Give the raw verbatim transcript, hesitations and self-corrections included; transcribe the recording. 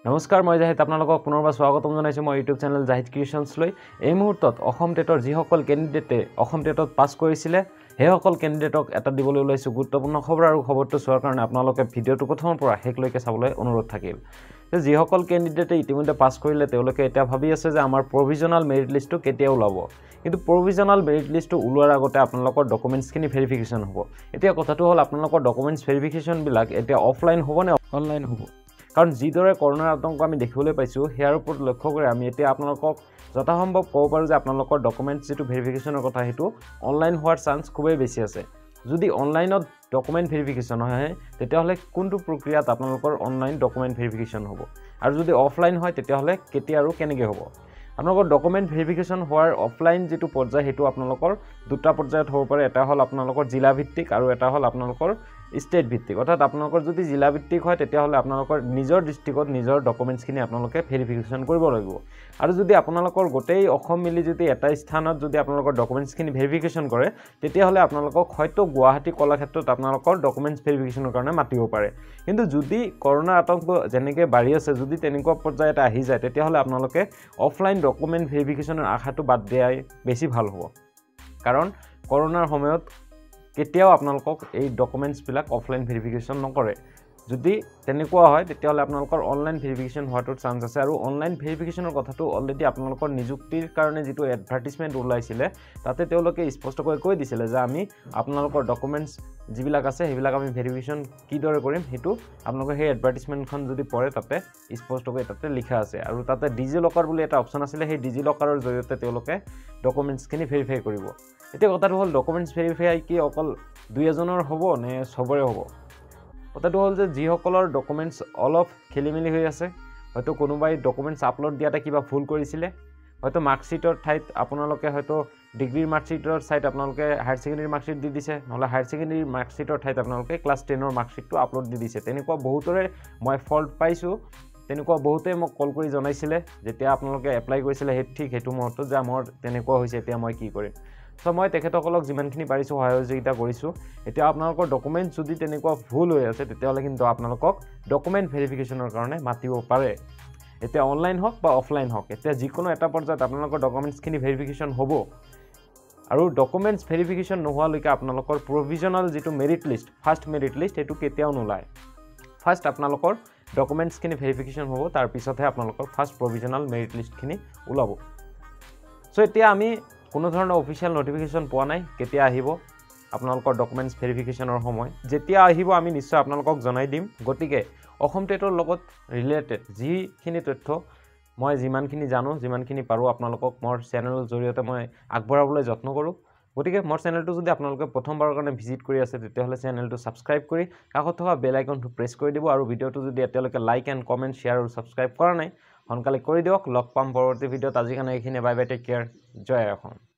নমস্কাৰ মই জাহিদ আপোনালোকক পুনৰবাৰ স্বাগতম জনাইছো মই ইউটিউব চেনেল জাহিদ ক্ৰিয়েচনছ লৈ এই মুহূৰ্তত অসম টেটৰ যিসকল ক্যান্ডিডেটে অসম টেটত পাস কৰিছিলে সেই সকল ক্যান্ডিডেটক এটা দিবলৈ ওলাইছো গুৰুত্বপূৰ্ণ খবৰ আৰু খবৰটো চোৱাৰ কাৰণে আপোনালোকে ভিডিওটো প্ৰথমৰ পৰা শেষলৈকে চাবলৈ অনুৰোধ থাকিল যে যিসকল ক্যান্ডিডেটে ইতিমধ্যে পাস কৰিলে তেওঁলোকে এটা ভাবি আছে যে আমাৰ প্ৰভিজনাল মেৰিট লিষ্টটো কেতিয়া ওলাব কিন্তু প্ৰভিজনাল মেৰিট লিষ্টটো ওলোৱাৰ আগতে আপোনালোকৰ ডকুমেন্টছখিনি ভেৰিফিকেশন হ'ব এতিয়া কথাটো হ'ল আপোনালোকৰ ডকুমেন্টছ ভেৰিফিকেশন বিলাক এতিয়া অফলাইন হ'ব নে অনলাইন হ'ব কাৰণ যিদৰে কৰোনাৰ আতংক আমি দেখিবলৈ পাইছো হেয়াৰ ওপৰত লক্ষ্য কৰি আমি এতিয়া আপোনালোকক যথাসম্ভৱ ক'ব পাৰো যে আপোনালোকৰ ডকুমেন্টছ যেটো ভেৰিফিকেশনৰ কথা হেতু অনলাইন হোৱাৰ চান্স খুবেই বেছি আছে যদি অনলাইনত ডকুমেন্ট ভেৰিফিকেশন হয় তেতিয়াহলে কোনটো প্ৰক্ৰিয়াত আপোনালোকৰ অনলাইন ডকুমেন্ট ভেৰিফিকেশন হ'ব আৰু যদি অফলাইন হয় তেতিয়াহলে কেতিয়া আৰু কেনেকৈ হ'ব আপোনালোকৰ ডকুমেন্ট ভেৰিফিকেশন হোৱাৰ অফলাইন যেটো পৰ্যায় হেতু আপোনালোকৰ দুটা পৰ্যায়ত হ'ব পাৰে এটা হ'ল আপোনালোকৰ জিলা ভিত্তিক আৰু এটা হ'ল আপোনালোকৰ স্টেট ভিত্তিক অৰ্থাৎ আপোনালোকৰ যদি জিলা ভিত্তিক হয় তেতিয়াহলে আপোনালোকৰ নিজৰ ডিস্ট্ৰিক্টত নিজৰ ডকুমেন্টছখিনি আপোনালোকে ভেৰিফিকেশন কৰিব লাগিব আৰু যদি আপোনালোকৰ গোটেই অসম মিলি যদি এটা স্থানত যদি আপোনালোকৰ ডকুমেন্টছখিনি ভেৰিফিকেশন কৰে তেতিয়াহলে আপোনালোকক হয়তো গুৱাহাটী কলাক্ষেত্ৰত আপোনালোকৰ ডকুমেন্টছ ভেৰিফিকেশনৰ কাৰণে মাতিব পাৰে কিন্তু যদি কৰোনা আতংক যেনেকৈ বাঢ়ি আছে যদি তেনেকুৱা পৰ্যায় এটা আহি যায় তেতিয়াহলে আপোনালোকে অফলাইন ডকুমেন্ট ভেৰিফিকেশনৰ আশাটো বাদ দিয়াই বেছি ভাল হ'ব কাৰণ কৰোনাৰ সময়ত কেতিয়াও আপোনালোকক এই ডকুমেন্টছ বিলাক অফলাইন ভেৰিফিকেশন নকৰে যদি তেনেকুৱা হয় তেতিয়াহলে আপোনালোকৰ অনলাইন ভেৰিফিকেশন হোৱাটোৰ চান্স আছে আৰু অনলাইন ভেৰিফিকেশনৰ কথাটো অলৰেডি আপোনালোকৰ নিযুক্তিৰ কাৰণে যেটো এডভাৰটাইজমেন্ট ওলাইছিলে তাতে তেওঁলোকে স্পষ্টকৈ কৈ দিছিলে যে আমি আপোনালোকৰ ডকুমেন্টছ যিবিলাক আছে সেইবিলাক আমি ভেৰিফিকেশন কিদৰে কৰিম হেতু আপোনালোকৰ সেই এডভাৰটাইজমেন্টখন যদি পঢ়ে তাতে স্পষ্টকৈ তাতে লিখা আছে আৰু তাতে ডিজি লকাৰ বুলি এটা অপচন আছিল সেই ডিজি লকাৰৰ জৰিয়তে তেওঁলোকে ডকুমেন্টছখিনি ভেৰিফাই কৰিব এতিয়া কথাটো হ'ল ডকুমেন্টছ ভেৰিফাই কি অকল দুই এজনৰ হ'ব নে সবৰে হ'ব কথাটো হ'ল যে যিসকলৰ ডকুমেন্টছ অলপ খেলিমেলি হৈ আছে হয়তো কোনোবাই ডকুমেন্টছ আপলোড দিয়াতে কিবা ভুল কৰিছিলে হয়তো মাৰ্কশিটৰ ঠাইত আপোনালোকে হয়তো ডিগ্ৰীৰ মাৰ্কশিটৰ সাইট আপোনালোকে হায়াৰ সেকেন্ডাৰী মাৰ্কশিট দি দিছে নহলে হায়াৰ সেকেন্ডাৰী মাৰ্কশিটৰ ঠাইত আপোনালোকে ক্লাছ টেনৰ মাৰ্কশিটটো আপলোড দি দিছে তেনেকুৱা বহুতৰে মই ফল্ট পাইছো তেনেকুৱা বহুতে মোক কল কৰি জনাইছিলে যেতিয়া আপোনালোকে এপ্লাই কৰিছিলে হে ঠিক হেতু মুহূৰ্তত যে মোৰ তেনেকুৱা হৈছে এতিয়া মই কি কৰিম সো মই তেখেতসকলক যিমানখিনি পাৰিছো সহায়যোগিতা কৰিছো এতিয়া আপোনালোকৰ ডকুমেন্ট যদি তেনেকুৱা ভুল হৈ আছে তেতিয়াহলে কিন্তু আপোনালোকক ডকুমেন্ট ভেৰিফিকেশনৰ কাৰণে মাতিব পাৰে এতিয়া অনলাইন হওক বা অফলাইন হওক এতিয়া যিকোনো এটা পৰ্যায়ত আপোনালোকৰ ডকুমেন্টছখিনি ভেৰিফিকেশন হ'ব আৰু ডকুমেন্টছ ভেৰিফিকেশন নোহোৱালৈকে আপোনালোকৰ প্ৰভিজনাল যেটো merit list first merit list হেতু কেতিয়াও নোলায় ফাৰ্স্ট আপোনালোকৰ ডকুমেন্টছখিনি ভেৰিফিকেশন হ'ব তাৰ পিছতহে আপোনালোকৰ ফাৰ্স্ট প্ৰভিজনাল মেৰিট লিষ্টখিনি ওলাব সো এতিয়া আমি কোনো ধৰণৰ অফিচিয়াল নোটিফিকেশন পোৱা নাই কেতিয়া আহিব আপোনালোকৰ ডকুমেন্টছ ভেৰিফিকেশনৰ সময় যেতিয়া আহিব আমি নিশ্চয় আপোনালোকক জনাই দিম গতিকে অসম টেটৰ লগত ৰিলেটেড যিখিনি তথ্য মই যিমানখিনি জানো যিমানখিনি পাৰো আপোনালোকক মোৰ চেনেলৰ জৰিয়তে মই আগবঢ়াবলৈ যত্ন কৰো গতিকে মোৰ চেনেলটো যদি আপোনালোকে প্ৰথমবাৰৰ কাৰণে ভিজিট কৰি আছে তেতিয়াহলে চেনেলটো সাবস্ক্ৰাইব কৰি কাষত থকা বেল আইকনটো প্ৰেছ কৰি দিব আৰু ভিডিওটো যদি এতিয়ালৈকে লাইক এণ্ড কমেন্ট শেয়াৰ আৰু সাবস্ক্ৰাইব কৰা নাই সোনকালে কৰি দিয়ক লগ পাম পৰৱৰ্তী ভিডিওত আজি কাৰণে এইখিনি বাই বাই টেক কেয়াৰ জয় অসম